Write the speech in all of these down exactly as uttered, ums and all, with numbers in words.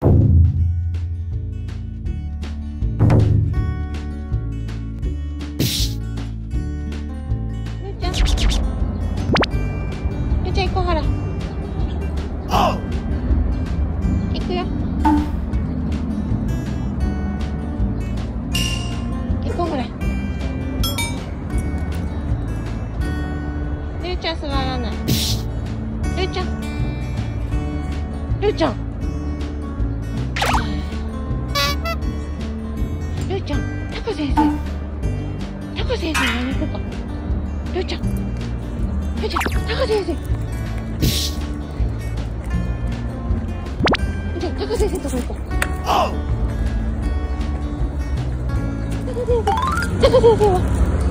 ゆうちゃん行こう、ほら。行くよ。行こう、ほら。ゆうちゃん座らない。ゆうちゃん。ゆうちゃん。ゆうちゃん、タカ先生。タカ先生何行こうか。ゆうちゃん。ゆうちゃん、タカ先生。じゃあ、タカ先生のとこ行こう。タカ先生。タカ先生は。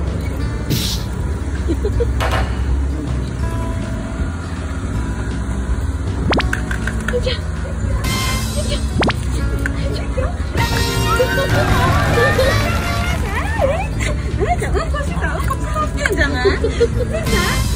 ゆうちゃん。ゆうちゃん。ゆうちゃん。 あれちゃん、うんこしてた、うんこしてんじゃない？